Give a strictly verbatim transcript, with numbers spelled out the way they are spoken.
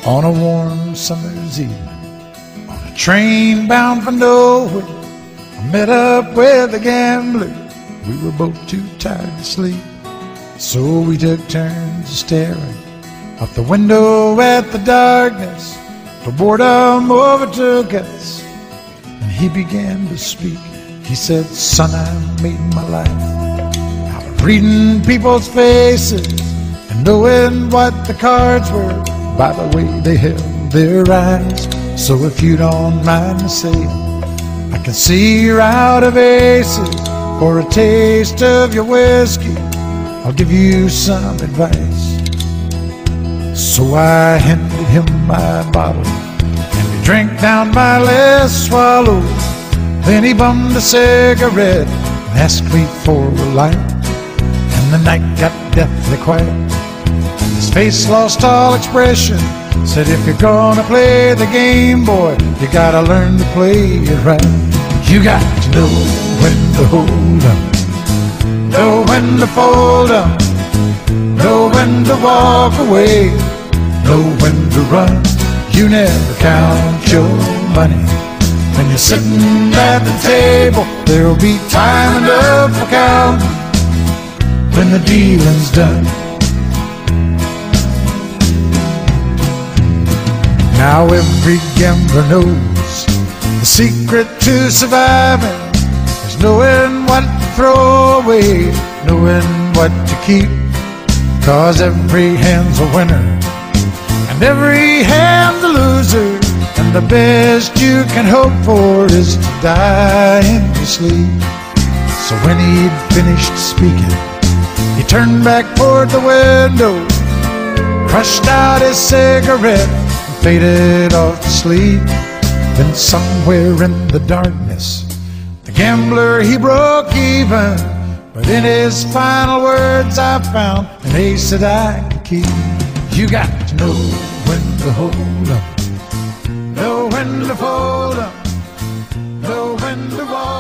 On a warm summer's evening, on a train bound for nowhere, I met up with a gambler. We were both too tired to sleep, so we took turns staring out the window at the darkness till boredom overtook us, and he began to speak. He said, "Son, I made my life out of reading people's faces and knowing what the cards were by the way they held their eyes. So if you don't mind me saying, I can see you're out of aces. For a taste of your whiskey, I'll give you some advice." So I handed him my bottle, and he drank down my last swallow. Then he bummed a cigarette and asked me for a light, and the night got deathly quiet. His face lost all expression. Said, "If you're gonna play the game, boy, you gotta learn to play it right. You got to know when to hold up, know when to fold up, know when to walk away, know when to run. You never count your money when you're sitting at the table. There'll be time enough for counting when the dealing's done." Now every gambler knows the secret to surviving is knowing what to throw away, knowing what to keep. 'Cause every hand's a winner and every hand's a loser, and the best you can hope for is to die in your sleep. So when he'd finished speaking, he turned back toward the window, crushed out his cigarette, faded off to sleep. Then somewhere in the darkness, the gambler, he broke even. But in his final words I found an ace that I could keep. You got to know when to hold up, know when to fold up, know when to walk